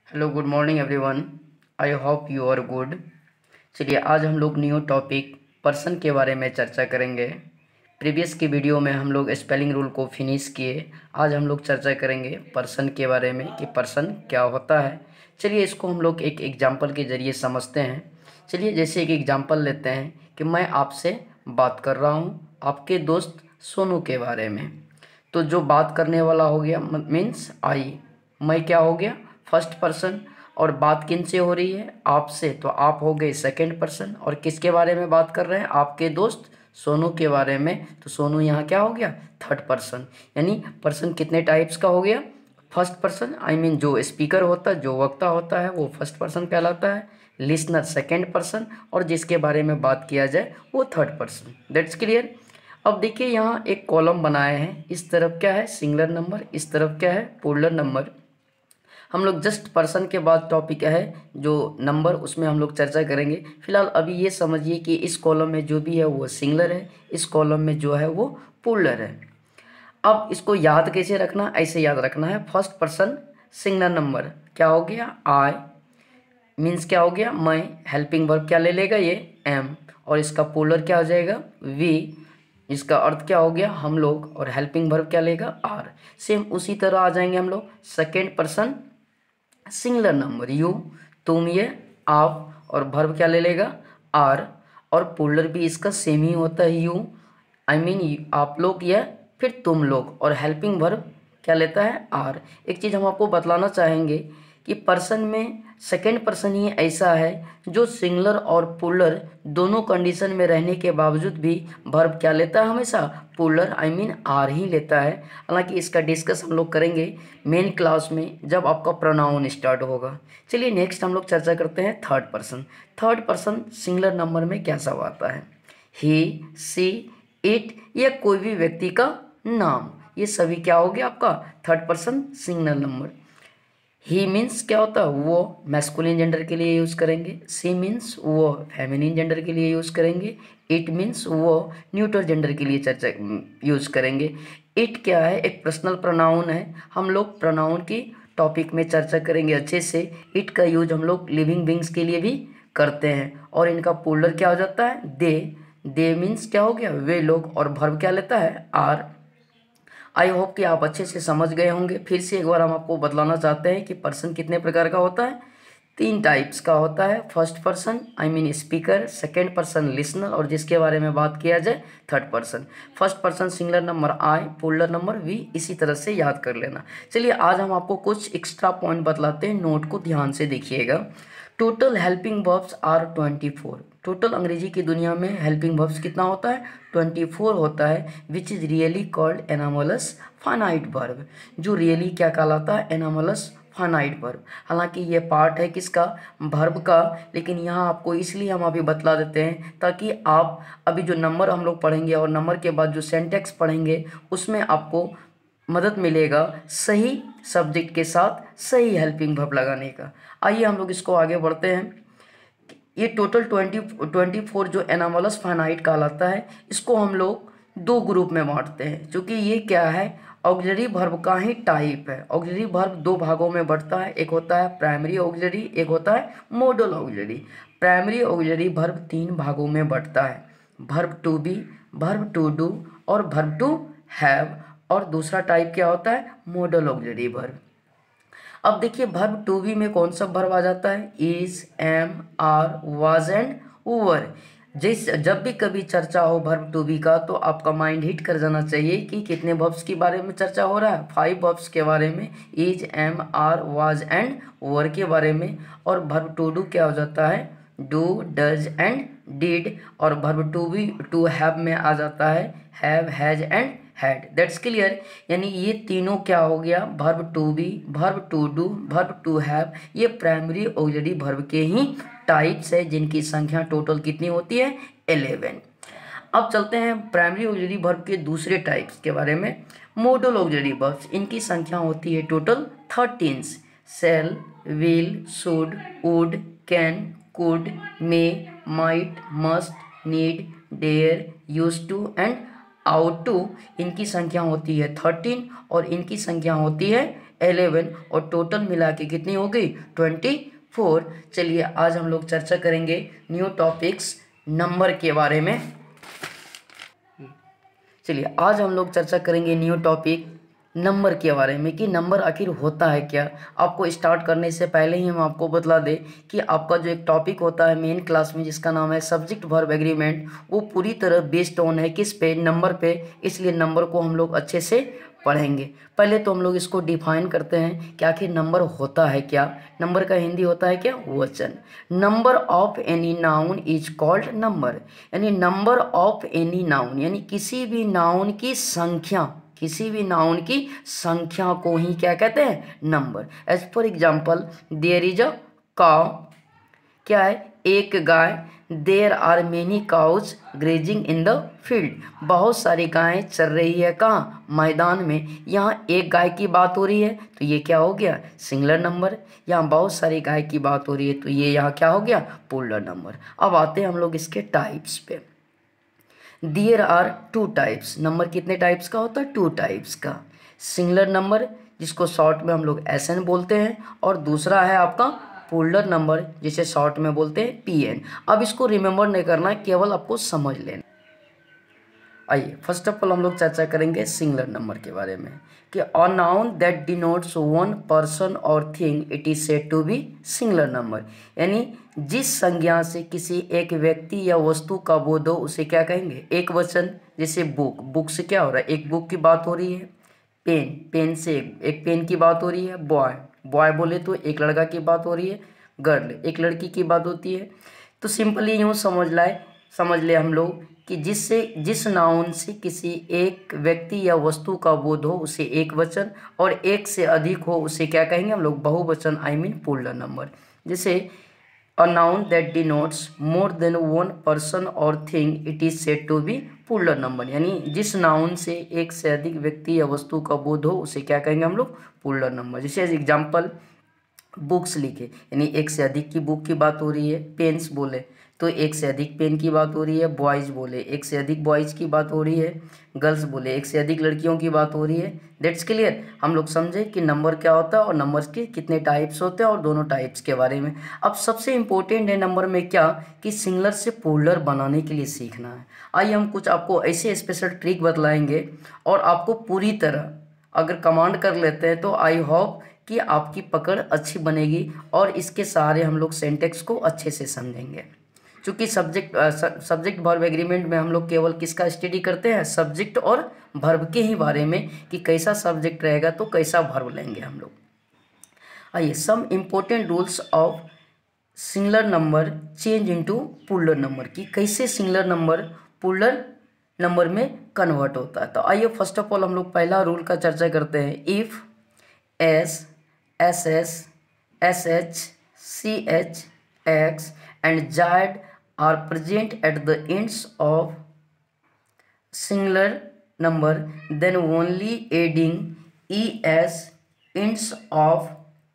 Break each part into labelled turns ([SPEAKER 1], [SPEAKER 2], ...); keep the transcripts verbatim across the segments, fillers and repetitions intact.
[SPEAKER 1] Hello good morning everyone. I hope you are good. चलिए आज हम लोग न्यू टॉपिक पर्सन के बारे में चर्चा करेंगे। प्रीवियस की वीडियो में हम लोग स्पेलिंग रूल को फिनिश किए। आज हम लोग चर्चा करेंगे पर्सन के बारे में कि पर्सन क्या होता है। चलिए इसको हम लोग एक एग्जाम्पल के ज़रिए समझते हैं। चलिए जैसे एक एग्जाम्पल लेते हैं कि मैं आपसे बात कर रहा हूँ आपके दोस्त सोनू के बारे में। तो जो बात करने वाला हो गया मीन्स आई, मैं क्या हो गया फर्स्ट पर्सन, और बात किन से हो रही है आपसे, तो आप हो गए सेकंड पर्सन। और किसके बारे में बात कर रहे हैं आपके दोस्त सोनू के बारे में, तो सोनू यहाँ क्या हो गया थर्ड पर्सन। यानी पर्सन कितने टाइप्स का हो गया फर्स्ट पर्सन, आई मीन जो स्पीकर होता है जो वक्ता होता है वो फर्स्ट पर्सन कहलाता है, लिसनर सेकंड पर्सन, और जिसके बारे में बात किया जाए वो थर्ड पर्सन। That's clear. अब देखिए यहाँ एक कॉलम बनाए हैं, इस तरफ क्या है सिंगुलर नंबर, इस तरफ क्या है प्लूरल नंबर। हम लोग जस्ट पर्सन के बाद टॉपिक है जो नंबर, उसमें हम लोग चर्चा करेंगे। फिलहाल अभी ये समझिए कि इस कॉलम में जो भी है वो सिंगुलर है, इस कॉलम में जो है वो प्लूरल है। अब इसको याद कैसे रखना, ऐसे याद रखना है फर्स्ट पर्सन सिंगुलर नंबर क्या हो गया आई, मीन्स क्या हो गया मैं, हेल्पिंग वर्ब क्या ले लेगा ये एम, और इसका पोलर क्या हो जाएगा वी, इसका अर्थ क्या हो गया हम लोग, और हेल्पिंग वर्ब क्या लेगा आर। सेम उसी तरह आ जाएंगे हम लोग second person singular number you, तुम ये आप, और वर्ब क्या ले लेगा आर, और पोलर भी इसका सेम ही होता है यू, आई मीन आप लोग या फिर तुम लोग, और हेल्पिंग वर्ब क्या लेता है आर। एक चीज़ हम आपको बतलाना चाहेंगे कि पर्सन में सेकेंड पर्सन ही ऐसा है जो सिंगुलर और पुलर दोनों कंडीशन में रहने के बावजूद भी वर्ब क्या लेता है हमेशा पुलर, आई मीन आर ही लेता है। हालांकि इसका डिस्कस हम लोग करेंगे मेन क्लास में जब आपका प्रोनाउन स्टार्ट होगा। चलिए नेक्स्ट हम लोग चर्चा करते हैं third person. Third person singular number में क्या सब आता है, ही सी इट, या कोई भी व्यक्ति का नाम, ये सभी क्या हो गया आपका third person singular number. He means क्या होता है वो मैस्कुलिन जेंडर के लिए यूज़ करेंगे, सी मीन्स वो फेमिनिन जेंडर के लिए यूज़ करेंगे, इट मीन्स वो न्यूट्रल जेंडर के लिए चर्चा यूज़ करेंगे। इट क्या है एक पर्सनल प्रोनाउन है, हम लोग प्रोनाउन की टॉपिक में चर्चा करेंगे अच्छे से। इट का यूज हम लोग लिविंग बींग्स के लिए भी करते हैं, और इनका पोलर क्या हो जाता है दे, दे मीन्स क्या हो गया वे लोग, और वर्ब क्या लेता है आर। आई होप कि आप अच्छे से समझ गए होंगे। फिर से एक बार हम आपको बतलाना चाहते हैं कि पर्सन कितने प्रकार का होता है, तीन टाइप्स का होता है। First person I mean speaker, second person listener, और जिसके बारे में बात किया जाए third person. First person singular number I, plural number we, इसी तरह से याद कर लेना। चलिए आज हम आपको कुछ एक्स्ट्रा पॉइंट बतलाते हैं, नोट को ध्यान से देखिएगा। Total helping verbs are twenty four. Total अंग्रेजी की दुनिया में हेल्पिंग वर्ब्स कितना होता है ट्वेंटी फोर होता है, which is really called anomalous finite verb, जो रियली क्या कहलाता है एनामोलस फाइनाइट वर्ब। हालांकि ये पार्ट है किसका वर्ब का, लेकिन यहाँ आपको इसलिए हम अभी बतला देते हैं ताकि आप अभी जो नंबर हम लोग पढ़ेंगे और नंबर के बाद जो सेंटेक्स पढ़ेंगे उसमें आपको मदद मिलेगा सही सब्जेक्ट के साथ सही हेल्पिंग वर्ब लगाने का। आइए हम लोग इसको आगे बढ़ते हैं। ये टोटल ट्वेंटी ट्वेंटी फोर जो एनामोलस फाइनाइट कहलाता है, इसको हम लोग दो ग्रुप में बांटते हैं, क्योंकि ये क्या है ऑक्सिलरी वर्ब का ही टाइप है। ऑक्सिलरी वर्ब दो भागों में बढ़ता है, एक होता है प्राइमरी ऑक्सिलरी, एक होता है modal auxiliary. Primary auxiliary verb तीन भागों में बढ़ता है, verb to be, verb to do, और वर्ब टू हैव। और दूसरा टाइप क्या होता है मॉडल ऑक्सिलरी वर्ब। अब देखिए वर्ब टू बी में कौन सा वर्ब आ जाता है is, am, are, was and were. जिस जब भी कभी चर्चा हो वर्ब टू बी का तो आपका माइंड हिट कर जाना चाहिए कि कितने वर्ब्स के बारे में चर्चा हो रहा है, फाइव वर्ब्स के बारे में, is, am, are, was and were के बारे में। और वर्ब टू डू क्या हो जाता है डू, डज एंड डिड, और verb to be to have में आ जाता है have, has and had. That's clear. यानी ये तीनों क्या हो गया verb to be, verb to do, verb to have, ये प्राइमरी ऑक्सिलरी वर्ब के ही टाइप्स है जिनकी संख्या टोटल कितनी होती है इलेवन। अब चलते हैं प्राइमरी ऑक्सिलरी वर्ब के दूसरे टाइप्स के बारे में, मॉडल ऑक्सिलरी वर्ब्स। इनकी संख्या होती है total thirteen, shall, will, should, would, can, could, may, might, must, need, dare, used to and ought to. इनकी संख्या होती है थर्टीन और इनकी संख्या होती है इलेवन और टोटल मिला के कितनी हो गई ट्वेंटी फोर। चलिए आज हम लोग चर्चा करेंगे न्यू टॉपिक्स नंबर के बारे में। चलिए आज हम लोग चर्चा करेंगे न्यू टॉपिक नंबर के बारे में कि नंबर आखिर होता है क्या। आपको स्टार्ट करने से पहले ही हम आपको बतला दें कि आपका जो एक टॉपिक होता है मेन क्लास में जिसका नाम है सब्जेक्ट वर्ब एग्रीमेंट, वो पूरी तरह बेस्ड ऑन है किस पे, नंबर पे। इसलिए नंबर को हम लोग अच्छे से पढ़ेंगे। पहले तो हम लोग इसको डिफाइन करते हैं कि आखिर नंबर होता है क्या। नंबर का हिंदी होता है क्या, वचन। Number of any noun is called number, यानी नंबर ऑफ एनी नाउन यानी किसी भी नाउन की संख्या, किसी भी नाउन की संख्या को ही क्या कहते हैं, number. As for example there is a cow, क्या है, एक गाय। There are many cows grazing in the field, बहुत सारी गायें चर रही है कहाँ, मैदान में। यहाँ एक गाय की बात हो रही है तो ये क्या हो गया, सिंगुलर नंबर। यहाँ बहुत सारी गाय की बात हो रही है तो ये यहाँ क्या हो गया, प्लूरल नंबर। अब आते हैं हम लोग इसके टाइप्स पे। There are two types, number कितने टाइप्स का होता है, टू टाइप्स का। सिंगुलर नंबर जिसको शॉर्ट में हम लोग एस एन बोलते हैं, और दूसरा है आपका प्लूरल नंबर जिसे शॉर्ट में बोलते हैं पी एन। अब इसको रिमेंबर नहीं करना, केवल आपको समझ लेना। आइए फर्स्ट ऑफ ऑल हम लोग चर्चा करेंगे सिंगुलर नंबर के बारे में कि a noun that denotes one person or thing it is said to be singular number, यानी जिस संज्ञा से किसी एक व्यक्ति या वस्तु का बोध हो उसे क्या कहेंगे, एक वचन। जैसे बुक, बुक से क्या हो रहा है, एक बुक की बात हो रही है। पेन, पेन से एक, एक पेन की बात हो रही है। बॉय, बॉय बोले तो एक लड़का की बात हो रही है। गर्ल, एक लड़की की बात होती है। तो सिंपली यूँ समझ लाए समझ ले हम लोग कि जिससे जिस नाउन से किसी एक व्यक्ति या वस्तु का बोध हो उसे एक वचन, और एक से अधिक हो उसे क्या कहेंगे हम लोग, बहुवचन, आई मीन प्लूरल नंबर। जैसे a noun that denotes more than one person or thing it is said to be plural number, यानी जिस नाउन से एक से अधिक व्यक्ति या वस्तु का बोध हो उसे क्या कहेंगे हम लोग, प्लूरल नंबर। जैसे एग्जाम्पल बुक्स लिखे, यानी एक से अधिक की बुक की बात हो रही है। पेन्स बोले तो एक से अधिक पेन की बात हो रही है। बॉयज़ बोले एक से अधिक बॉयज़ की बात हो रही है। गर्ल्स बोले एक से अधिक लड़कियों की बात हो रही है। That's clear. हम लोग समझे कि नंबर क्या होता है और नंबर्स के कितने टाइप्स होते हैं और दोनों टाइप्स के बारे में। अब सबसे इम्पोर्टेंट है नंबर में क्या, कि सिंगुलर से प्लूरल बनाने के लिए सीखना है। आइए हम कुछ आपको ऐसे स्पेशल ट्रिक बतलाएंगे और आपको पूरी तरह अगर कमांड कर लेते हैं तो आई होप कि आपकी पकड़ अच्छी बनेगी और इसके सहारे हम लोग सेंटेक्स को अच्छे से समझेंगे। क्योंकि सब्जेक्ट सब्जेक्ट वर्ब एग्रीमेंट में हम लोग केवल किसका स्टडी करते हैं, सब्जेक्ट और वर्ब के ही बारे में, कि कैसा सब्जेक्ट रहेगा तो कैसा वर्ब लेंगे हम लोग। आइए some important rules of singular number change into plural number, की कैसे सिंगुलर नंबर प्लूरल नंबर में कन्वर्ट होता है। तो आइए फर्स्ट ऑफ ऑल हम लोग पहला रूल का चर्चा करते हैं। If S, S S, S H, C H, X and z are present at the ends of singular number, then only adding es ends of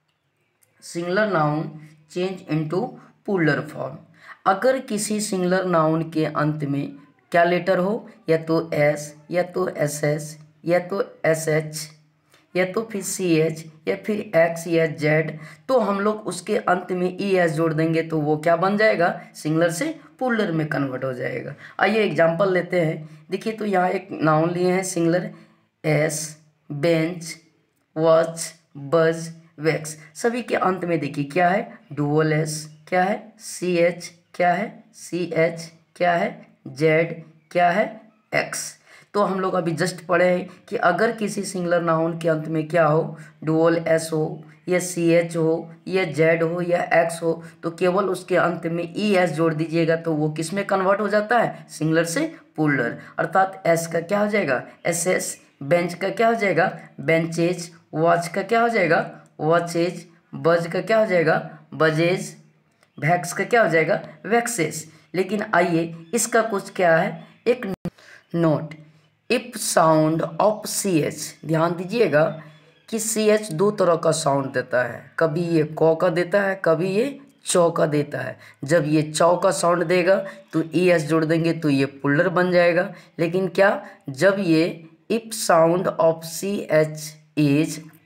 [SPEAKER 1] singular noun change into plural form। अगर किसी singular noun के अंत में क्या letter हो, या तो S, या तो एस एस, या तो एस एच, या तो फिर सी एच, या फिर एक्स या जेड, तो हम लोग उसके अंत में ई एस जोड़ देंगे तो वो क्या बन जाएगा, सिंगुलर से प्लूरल में कन्वर्ट हो जाएगा। आइए एग्जांपल लेते हैं। देखिए तो यहाँ एक नाउन लिए हैं singular, S, bench, watch, buzz, wax. सभी के अंत में देखिए क्या है, डुअल एस, क्या है, सी एच, क्या है, सी एच, क्या है, जेड, क्या है, एक्स। तो हम लोग अभी जस्ट पढ़े हैं कि अगर किसी सिंगुलर नाउन के अंत में क्या हो, डुअल एस हो, या सी एच हो, या जेड हो, या एक्स हो, तो केवल उसके अंत में ई एस जोड़ दीजिएगा तो वो किस में कन्वर्ट हो जाता है, सिंगुलर से प्लूरल। अर्थात एस का क्या हो जाएगा, एस एस, बेंच का क्या हो जाएगा, बेंचेज, वॉच का क्या हो जाएगा, वॉचेज, बज का क्या हो जाएगा, बजेज, वैक्स का क्या हो जाएगा, वैक्सेस। लेकिन आइए इसका कुछ क्या है, एक note. If sound of C H, ध्यान दीजिएगा कि सी एच दो तरह का साउंड देता है, कभी ये कौ का देता है, कभी ये चौ का देता है। जब ये चौ का साउंड देगा तो ई एस जोड़ देंगे तो ये प्लूरल बन जाएगा। लेकिन क्या, जब ये if sound of C H is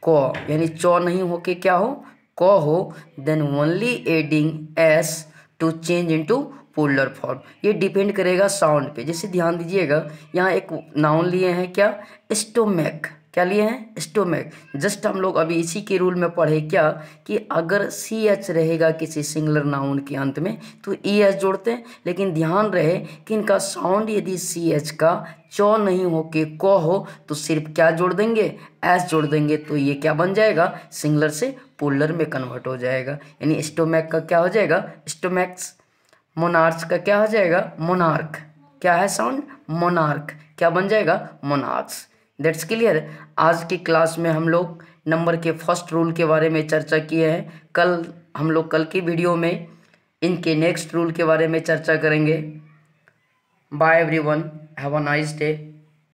[SPEAKER 1] K यानी चौ नहीं हो के क्या हो, क हो, then only adding S to change into plural form. ये डिपेंड करेगा साउंड पे। जैसे ध्यान दीजिएगा, यहाँ एक नाउन लिए हैं क्या, स्टोमैक। क्या लिए हैं, स्टोमैक। जस्ट हम लोग अभी इसी के रूल में पढ़े क्या कि अगर सी एच रहेगा किसी सिंगुलर नाउन के अंत में तो ई एच जोड़ते हैं, लेकिन ध्यान रहे कि इनका साउंड यदि सी एच का चौ नहीं हो के क हो तो सिर्फ क्या जोड़ देंगे, एस जोड़ देंगे, तो ये क्या बन जाएगा, सिंगुलर से पोलर में कन्वर्ट हो जाएगा। यानी स्टोमैक का क्या हो जाएगा, स्टोमैक्स। मोनार्च का क्या हो जाएगा, मोनार्क। क्या है साउंड, मोनार्क। क्या बन जाएगा, मोनार्क्स। That's clear. आज की क्लास में हम लोग नंबर के फर्स्ट रूल के बारे में चर्चा किए हैं। कल हम लोग कल की वीडियो में इनके नेक्स्ट रूल के बारे में चर्चा करेंगे। Bye everyone, have a nice day.